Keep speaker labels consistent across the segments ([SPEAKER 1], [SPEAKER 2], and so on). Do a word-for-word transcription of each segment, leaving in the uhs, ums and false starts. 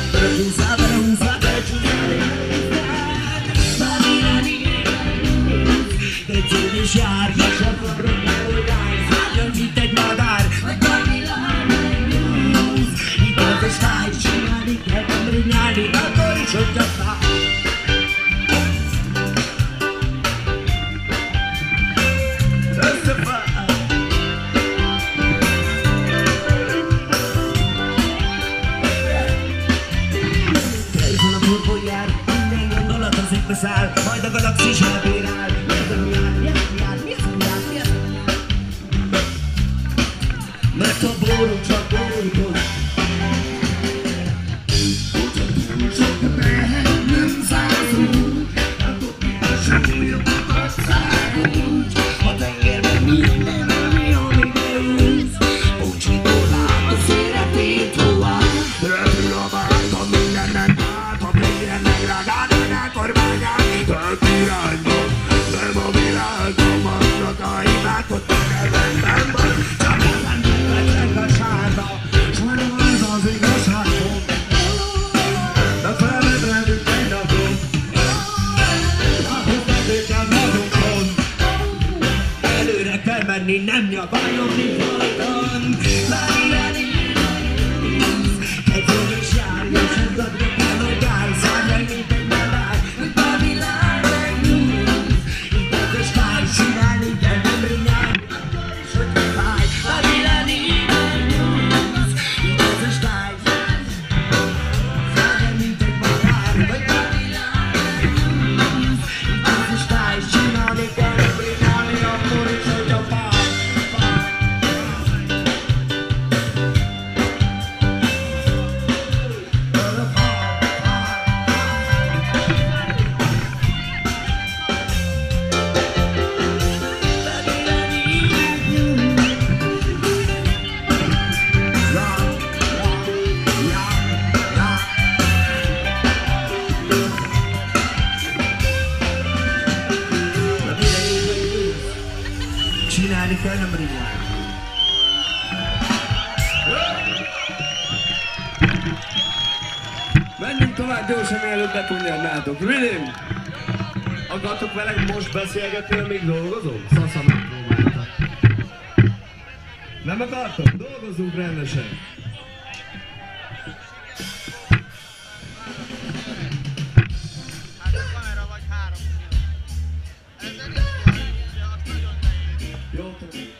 [SPEAKER 1] Belehúzzál, belehúzzál, belehúzzál. Egy cél is jár, és akkor rögtön szálljon, mint egy madár. Vagy valami megnyúz. Itt az a stály, csinálni kell, nem rinyálni, akkor is, hogy a fáj. Összefáj. Telefon a pulpon jár, minden gondolat az égbe száll, majd a galaxis elbírál. Mert a ború csak borúton. Ugyanúgy sok a teher, nem százul. A dobja súlyokat szágult. A tengerben minden, ami amíg ősz. Búcsítól lát a szeretét hová. Repül a vált a mindennek át. A mindennek rágál, minden kormányát. Tört irányba, nem a világban vannak a hibák, ott a kedvemben van. Nem nyavajogni folyton. Lári-lári, egy fogés járja, suggadni kell, hogy áll, szárjaj, mint egy madár, hogy a világ megnyúz. Itt az a stály, csinálni kell, nem rinyálni, akkor is, hogy a fáj. Lári-lári, megnyúz. Itt az a stály, szárjaj, mint egy madár, hogy a világ megnyúz. Itt az a stály, csinálni kell, nem rinyálni, akkor is, hogy a fáj. Csinálni kell, nem rinyálni.
[SPEAKER 2] Menjünk tovább gyorsan, mielőtt bepunyadnátok. William! Akartok velem most beszélgetni, amíg dolgozom? Szasza megpróbálta. Nem akartok? Dolgozzunk rendesen. Jó, tudom.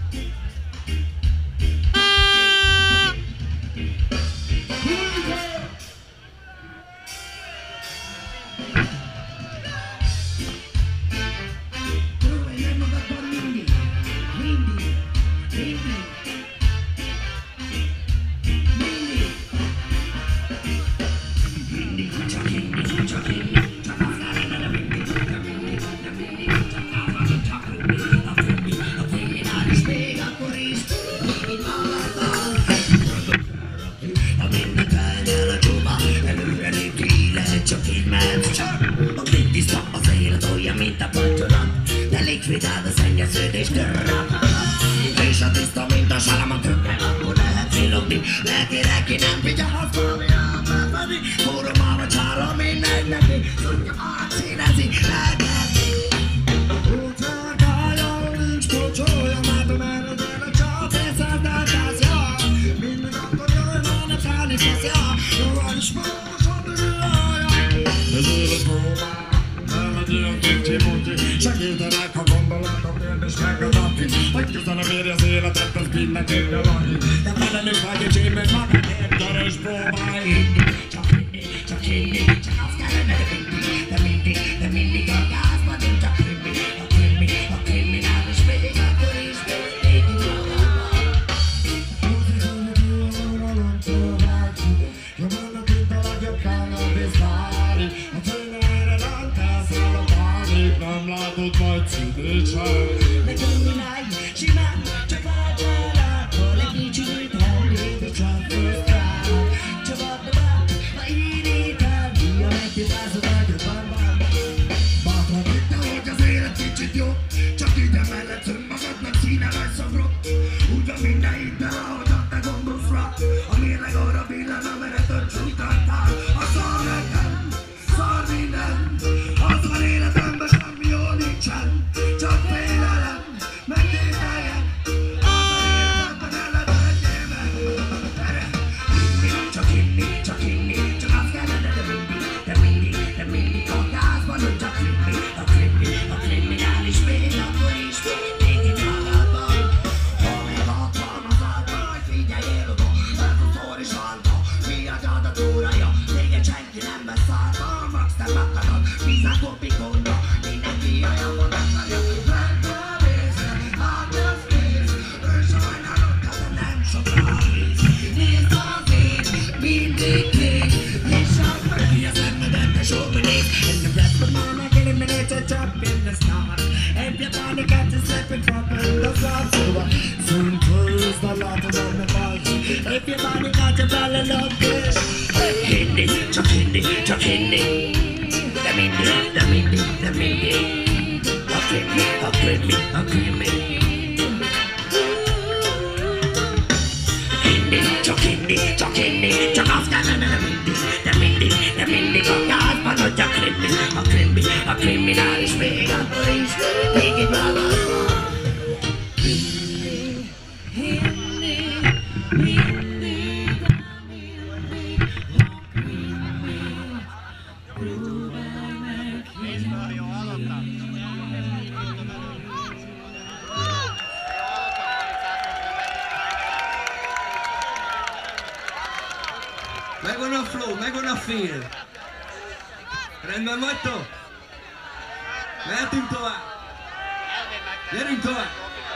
[SPEAKER 1] Csak így mehet csak. A két tiszta az élet olyan, mint a patyolat. De likvidáld a szennyeződést törrap. És a tiszta, mint a salama többen, akkor lehet villogni. Lelkére ki nem figyel, az valami elmenni. Forró vagy csára, mindegy neki. Tudja átszínezni, lelkedni. Úgy vergálja, nincs pocsolja, mert a meredőn a csap, és ez nem teszja. Mindig akkor jön, ha nem szállni feszja. Jól is ez élet próbál, nem egy ilyen kicsi-mucsi. Segítenek, ha gondolatok kérdés meg az aki. Hogy közelebb érj az életet, az mindenkinek valaki. De felelős vagy egy én, mert magadért gyere és próbálj. Csak hinni, csak hinni, csak azt kellene vinni. De mindig, de mindig a gázban nincs a krimi. A krimi, a kriminális még akkor is még így magamban. Húzni túl, nem próbálj. Jó vannak itt a legjobb cannabis vári. A tőlere nem teszel a pánik, nem látod majd szüdét sem. De kriminálj, simán, csak vágyjál rá. A kicsit elég, csak főztál. Csak add a bát, ha írítál. Mi a megpipázod agyadban van. Bátran hitte, hogy az élet kicsit jobb. Csak ide mellett önmagadnak színe vagy szobrot. Úgy van minden hitte, ahogy te gondolsz rá. A mérleg arra villan, amire tört csújtantál. agyad a túraja, téged senki nem vesz szarba, a max nem akadod, bízál kopikódba, mindenki jaja mondatlanja. Vedd a vészre, hát az kész, ő sajnálod, de nem sokra a víz. Nézd az ég, mindig kék, és az mögé az emmedet, de sok néz. And the rest of mama eliminates a jump in the stars. Everybody got to slip and drop in the stars. Soon close the lot on the bars. Everybody got to fall in love this. Hindi, csak hindi, csak hindi. Nem indi, nem indi, nem indi. A krimi, a krimi, a krimi. Hindi, csak hindi, csak hindi. Csak azt kellene, nem indi, nem indi, nem indi. Kakázban, hogy a krimi, a krimi, a kriminális. Még akkor is, még egy válaszban.
[SPEAKER 2] Megvan a flow, megvan a feel. Rendben vagytok? Mehetünk tovább. Gyerünk tovább.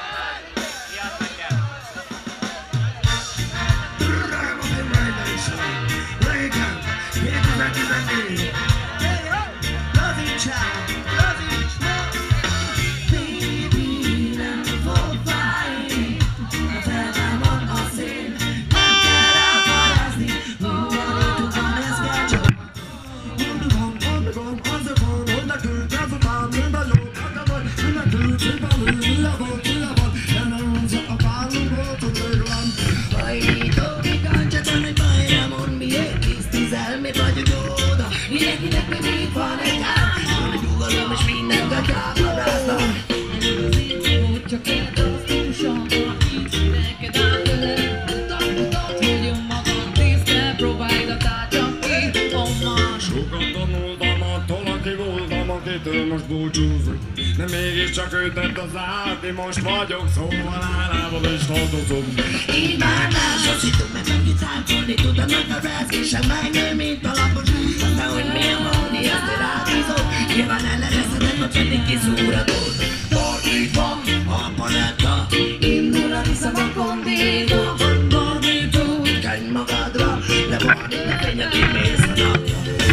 [SPEAKER 1] Most búcsúzok, de mégiscsak ő tett az át, most vagyok, szóval állában is hordozom. Így már más, azt hittem meg megint táncolni, tudanak a rezgésen megnő, mint a lapos. Aztán, hogy milyen valami, ezt rábízom, nyilván ellenezhetek, vagy pedig kiszúratod. Fordítva a paletta, indulra viszem a kondító. Fordító, kenj magadra, de van itt a fény, aki mész a napra.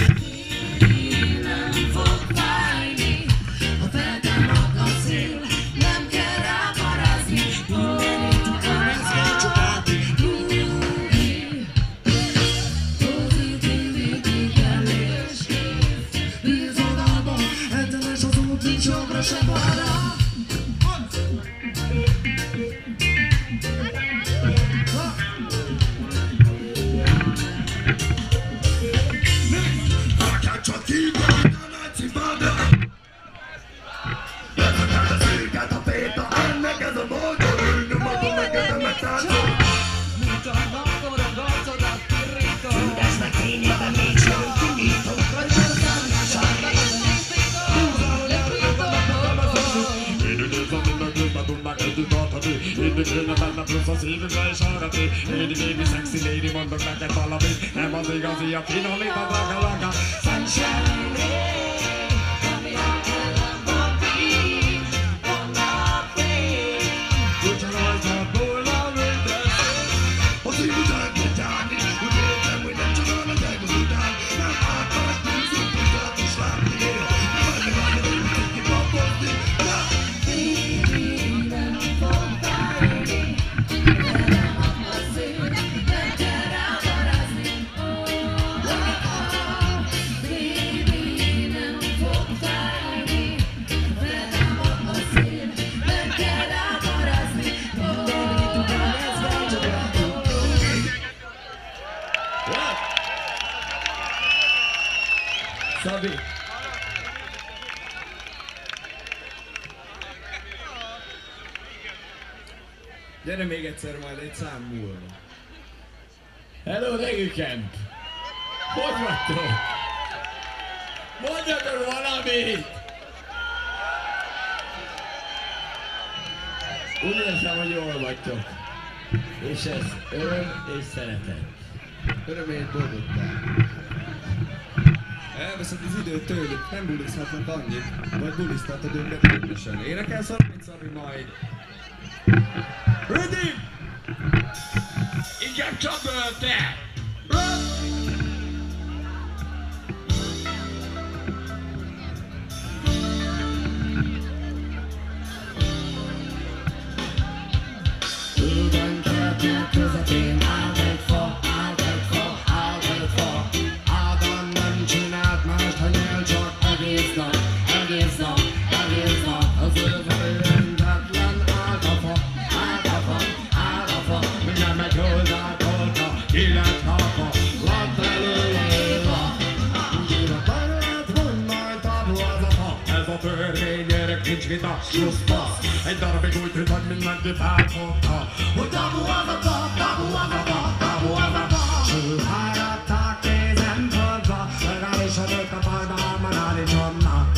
[SPEAKER 1] Lady baby, sexy lady, mondok neked valamit. Nem az igazi, a finomít a draga-laga. Sunshine, ami a kellem van víz, vannak fény. Ugyanaz a volna, mint eszély. A szív után tud járni, úgy értem, hogy nem csak arra teghoz után. Nem átad, nem szintújtad, és látni él. Nem adni vagy, hogy úgy ki papozni. Baby, nem fog fájni.
[SPEAKER 2] Szabi! Gyere még egyszer majd egy szám múlva.
[SPEAKER 3] Hello, Reggae Camp! Hogy vagytok? Mondjatok valamit! Úgy érzem, hogy jól vagytok. És ez öröm és szeretet.
[SPEAKER 2] Örömét, boldogtál. Elveszed az időt tőlük, nem bulizhatnak annyit, vagy buliztatod őket rendesen. Énekelsz valamit, Szabi, majd? Ready?
[SPEAKER 3] Igen, csapöl te!
[SPEAKER 1] Hűben kertünk közepén állt egy fa, állt egy fa, állt egy fa. Ádám nem csinált mást, ha nyíl csak egész nap, egész nap, egész nap. Az ő rengetlen állt a fa, állt a fa, állt a fa. Minden meg oldalkolta, ki lett halka, lett belőle éva. Gyűlök belőled, hogy majd tabu az a fa. Ez a törvény, gyerek, nincs vita, slusz, passz. Egy darabig úgy tűnt, hogy mindenki felfogta, hogy tabu az a fa, tabu az a fa, tabu az a fa. Sülhájatták kézen fogva, legalábbis a nőtt a fajban, már állíts onnan.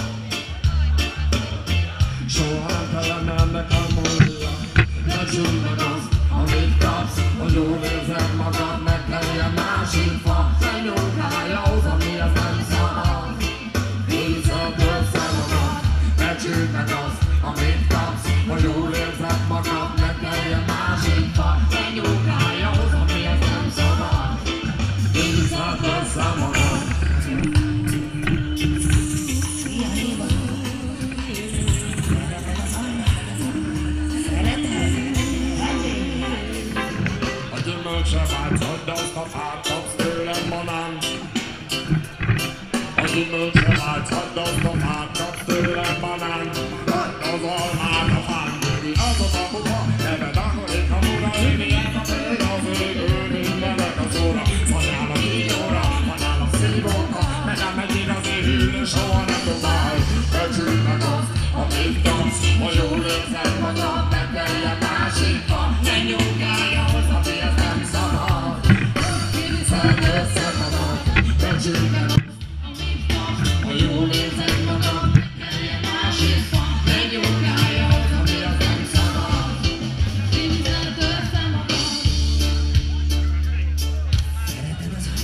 [SPEAKER 1] Soha nem kellene ennek elmúlnia, becsüld meg azt, amit kapsz, hogy jól érzed magad, meg legyen másik fa. Ne nyújtál ahhoz, amihez nem szabad, hízed össze magad, becsüld meg azt, amit kapsz, hogy jól érzed magad, meg legyen másik fa. Ne nyújtálj ahhoz, amihez nem szabad, hízed össze magad. A gyümölcsre vágysz, hagyd azt a fát, kapsz tőlem banán. A gyümölcsre vágysz, hagyd azt a fát, kapsz tőlem banán. Az almát a fán, az a tabufa, neved akarik a mura, évi ez a föld, az égő, mindenek a szóra. Szanyál a kígyóra, szanyál a szívóka, meg nem egy igazi hűnő, soha nem dobál. Becsüld meg azt, amit kapsz, hogy jól érzed magad, meg legyen másik fa. Ne nyújtálj ahhoz, amihez nem szabad, szedd össze magad, becsüld meg azt, amit kapsz, hogy jól érzed magad, meg legyen másik fa. Ne nyújtálj ahhoz, amihez nem szabad, szedd össze magad. Szereted az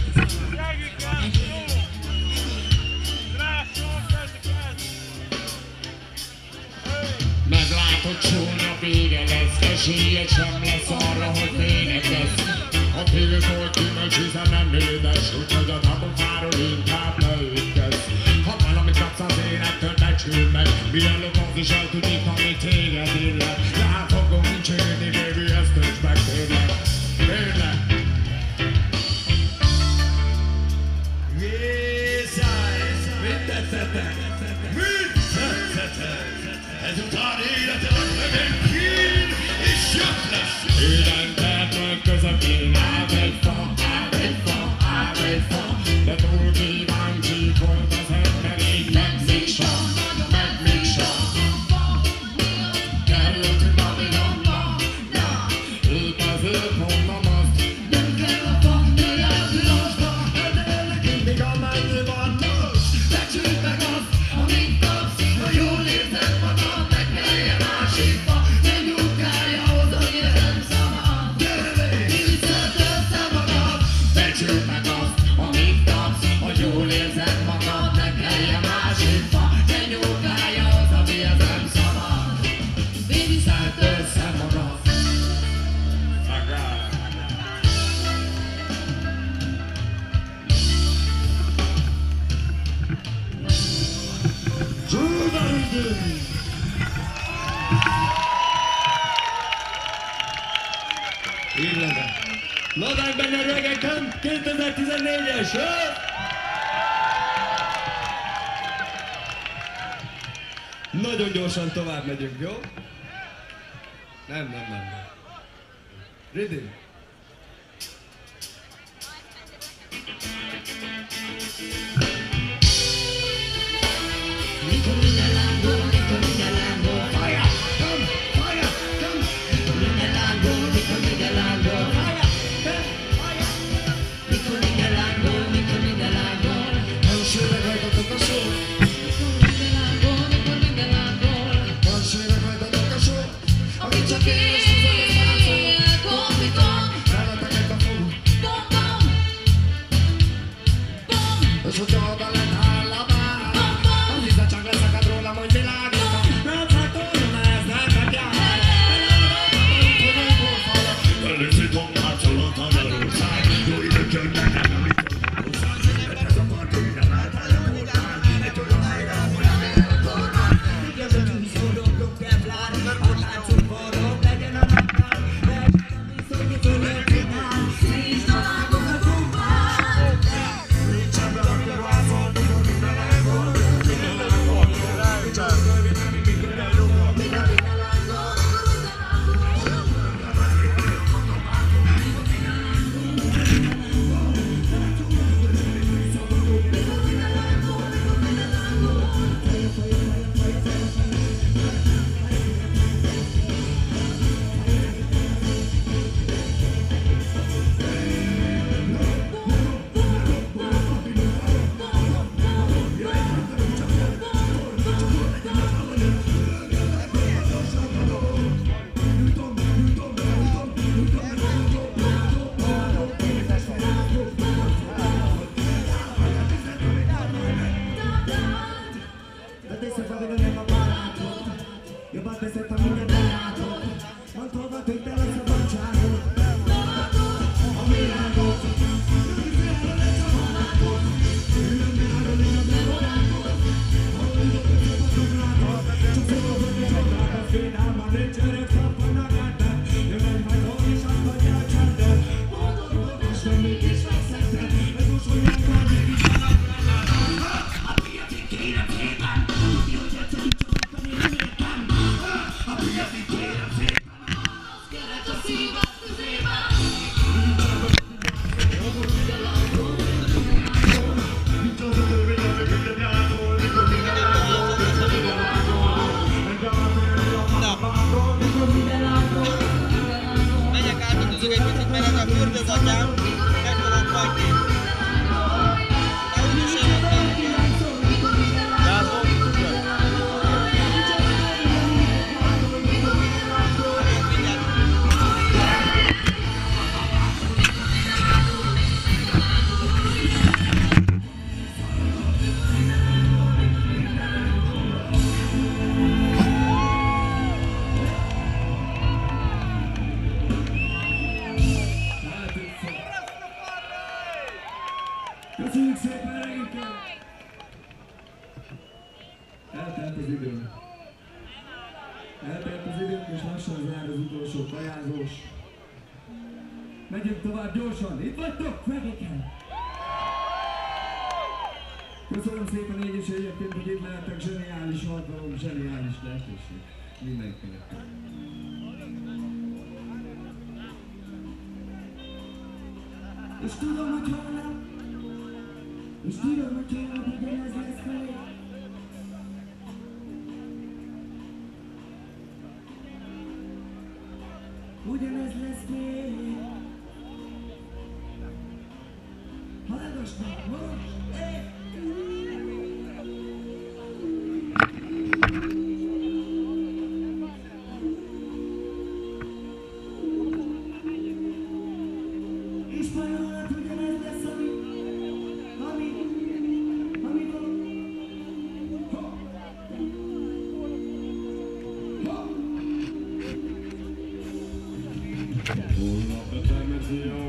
[SPEAKER 1] meglátod, csóna vége lesz, esélyed sem lesz arra, hogy vénekezz. A tiltott gyümölcs, hiszen nem édes, úgyhogy a tabufáról inkább ne étkezz. Ha valamit kapsz az élettől, becsüld meg, mielőtt az is el tud itt, ami téged illet. Rá fogunk csérni, baby, ezt töltsd meg tényleg, tényleg.
[SPEAKER 3] Mit tetszettek? Mit tetszettek? Ezután életed legyen kín és jött lesz!
[SPEAKER 1] Élen termők közepén állt egy fa, állt egy fa, állt egy fa. De túl kíváncsi volt az ember, így meg még sem, meg még sem. Kerültünk a világba, épp ezért mondom azt, nem kell a fa, ne járj vilosba, de tényleg mindig amennyi van most. Becsüld meg azt, amit kapsz, ha jól érzed magad, meg legyen másik fa. Ne nyújtálj ahhoz, amire nem szabad, hízed össze magad. Becsüld meg azt, amit kapsz, hogy jól érzed magad, meg legyen másik fa. Ne nyújtálj ahhoz, amihez nem szabad, hízed össze magad.
[SPEAKER 2] Így legyen. Nadánk benne a Reggae Camp kétezer-tizennégyes! Nagyon gyorsan tovább megyünk, jó? Nem, nem, nem. nem. Ready?
[SPEAKER 1] Mikor minden lángol, mikor minden lángol, fire, come, fire, come. Mikor minden lángol, mikor minden lángol, fire, come, fire. Mikor minden lángol, mikor minden lángol, elsőre hajtatok a sor. Mikor minden lángol, mikor minden lángol, elsőre hajtatok a sor. Aki csak él, komplikál. Most, hogy oda lett állapán, a vízzel csak leszakad rólam, hogy világítom. Mert szakadom, ez neked jár. Hogy egy borfala.
[SPEAKER 3] Előszítom már csalat a valóság. Jó idők jönnek, nem amikor valóság. Ez a parti, nem álltál a portán. Egy olyan helyre, ahol nem ér a kormány.
[SPEAKER 4] Igen, a tűzforog, jobb kevlár, a táncok forró, legyen a napnál. Legyen a viszonyít, hogy legyen. Szítsd a lángok a kumpán.
[SPEAKER 1] Nincsen be, akkor rázol, mikor minden elgond. Minden elgond. Nincsen be, mikor elgond.
[SPEAKER 4] Minden lángok,
[SPEAKER 5] Megyek átadozok egy picit, mert ez a fürdőgatyám, meg fogok fagyni. De úgyis én ott nem. Látom?
[SPEAKER 2] Köszönjük szépen, Reggae! Eltelt az idő. Eltelt az idő, és lassan zár az utolsó kajázós. Megyünk tovább gyorsan. Itt vagytok, Reggae! Köszönöm szépen így is egyébként, hogy itt lehetek. Zseniális alkalom, zseniális lehetőség. Mindenkinek. És tudom, hogy holnap, és tudom, hogy holnap ugyanez lesz felé. Ugyanez lesz még. Hallgass meg most! Hey! És majd holnap ugyanez lesz, ami, ami, ami van. Ha! Ha!
[SPEAKER 1] Holnap betemeti a